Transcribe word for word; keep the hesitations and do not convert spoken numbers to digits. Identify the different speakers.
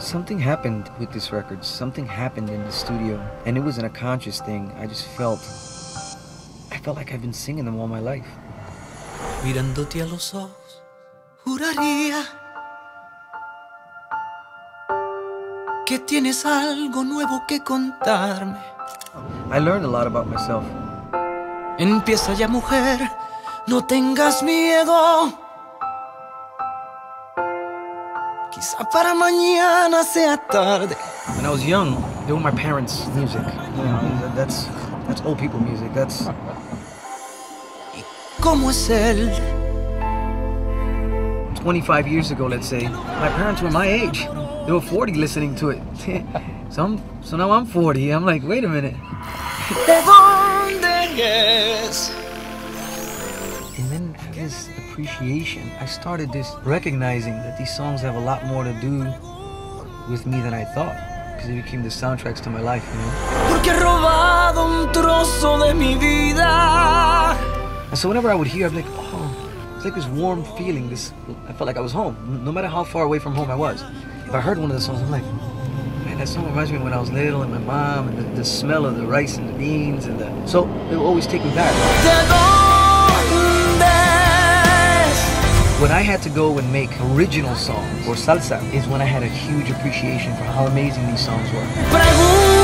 Speaker 1: Something happened with this record. Something happened in the studio, and it wasn't a conscious thing. I just felt, I felt like I've been singing them all my life.
Speaker 2: Mirándote a los ojos, juraría que tienes algo nuevo que contarme.
Speaker 1: I learned a lot about myself.
Speaker 2: Empieza ya, mujer, no tengas miedo. Quizá para mañana sea tarde.
Speaker 1: When I was young, they were my parents' music. You know, that's that's old people music. That's.
Speaker 2: ¿Y cómo es él?
Speaker 1: twenty-five years ago, let's say, my parents were my age. They were forty listening to it. so, I'm, so now I'm forty. I'm like, wait a minute.
Speaker 2: ¿De dónde es?
Speaker 1: And then this appreciation, I started this recognizing that these songs have a lot more to do with me than I thought, because they became the soundtracks to my life, you know?
Speaker 2: Porque he robado un trozo de mi vida.
Speaker 1: And so whenever I would hear, I'd be like, oh, it's like this warm feeling. This, I felt like I was home, no matter how far away from home I was. If I heard one of the songs, I'm like, man, that song reminds me of when I was little, and my mom, and the, the smell of the rice and the beans, and the... So it will always take me back. When I had to go and make original songs or salsa is when I had a huge appreciation for how amazing these songs were.